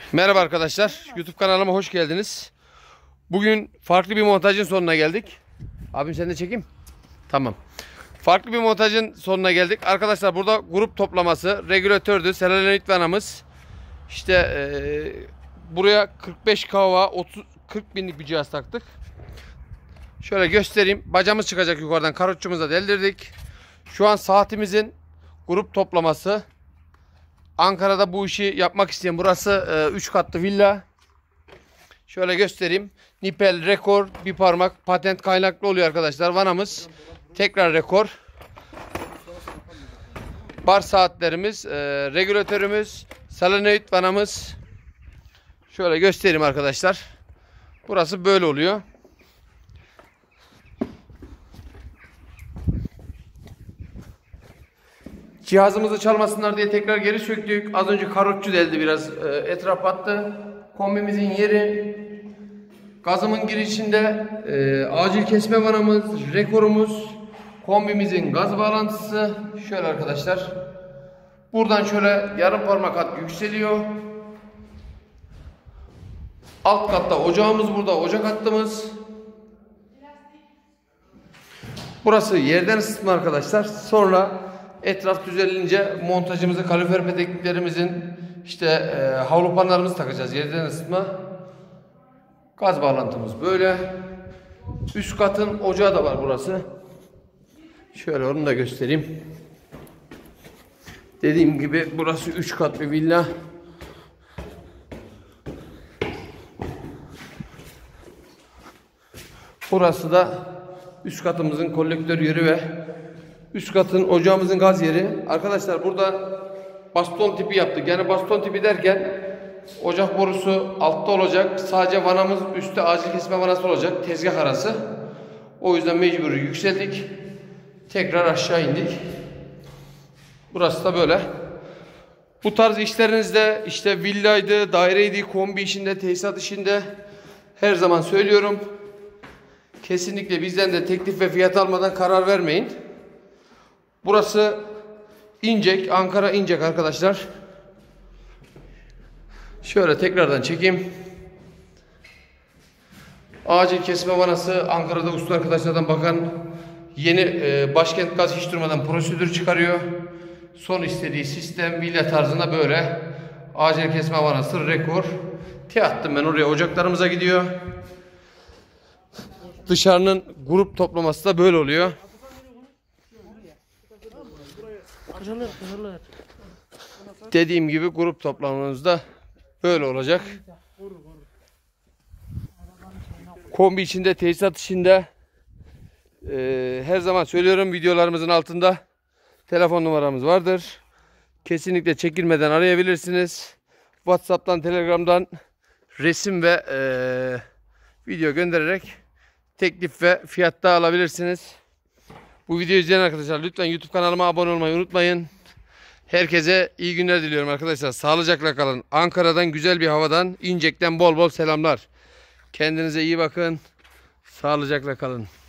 Merhaba arkadaşlar, YouTube kanalıma hoş geldiniz. Bugün farklı bir montajın sonuna geldik. Abim sen de çekeyim. Tamam. Farklı bir montajın sonuna geldik. Arkadaşlar burada grup toplaması, regülatördü, selenoid vanamız. İşte buraya 45 kW 40 binlik bir cihaz taktık. Şöyle göstereyim. Bacamız çıkacak yukarıdan. Karotçumuza deldirdik. Şu an saatimizin grup toplaması. Ankara'da bu işi yapmak isteyen, burası 3 katlı villa. Şöyle göstereyim. Nipel rekor, bir parmak patent kaynaklı oluyor arkadaşlar. Vanamız tekrar rekor. Bar saatlerimiz, regülatörümüz, selenoid vanamız. Şöyle göstereyim arkadaşlar. Burası böyle oluyor. Cihazımızı çalmasınlar diye tekrar geri söktük. Az önce karotçu deldi, biraz etraf attı. Kombimizin yeri, gazımın girişinde acil kesme vanamız, rekorumuz, kombimizin gaz bağlantısı. Şöyle arkadaşlar. Buradan şöyle yarım parmak hat yükseliyor. Alt katta ocağımız, burada ocak hattımız. Burası yerden ısıtma arkadaşlar. Sonra etraf düzelinince montajımızı, kalorifer peteklerimizin, işte havlu panlarımızı takacağız. Yerden ısıtma. Gaz bağlantımız böyle. Üst katın ocağı da var burası. Şöyle onu da göstereyim. Dediğim gibi burası 3 kat bir villa. Burası da üst katımızın kolektör yeri ve üst katın ocağımızın gaz yeri. Arkadaşlar burada baston tipi yaptık. Yani baston tipi derken ocak borusu altta olacak. Sadece vanamız üstte acil kesme vanası olacak. Tezgah arası. O yüzden mecbur yükseldik. Tekrar aşağı indik. Burası da böyle. Bu tarz işlerinizde, işte villaydı, daireydi, kombi işinde, tesisat işinde, her zaman söylüyorum. Kesinlikle bizden de teklif ve fiyat almadan karar vermeyin. Burası İncek, Ankara İncek arkadaşlar. Şöyle tekrardan çekeyim. Acil kesme vanası, Ankara'da usta arkadaşlardan bakan yeni Başkent Gaz hiç durmadan prosedür çıkarıyor. Son istediği sistem villa tarzında böyle. Acil kesme vanası rekor. Attım ben oraya, ocaklarımıza gidiyor. Dışarının grup toplaması da böyle oluyor. Dediğim gibi grup toplamamız da böyle olacak. Kombi içinde, tesisat içinde, her zaman söylüyorum, videolarımızın altında telefon numaramız vardır. Kesinlikle çekinmeden arayabilirsiniz. WhatsApp'tan, Telegram'dan resim ve video göndererek teklif ve fiyatta alabilirsiniz. Bu videoyu izleyen arkadaşlar lütfen YouTube kanalıma abone olmayı unutmayın. Herkese iyi günler diliyorum arkadaşlar. Sağlıcakla kalın. Ankara'dan, güzel bir havadan, İncek'ten bol bol selamlar. Kendinize iyi bakın. Sağlıcakla kalın.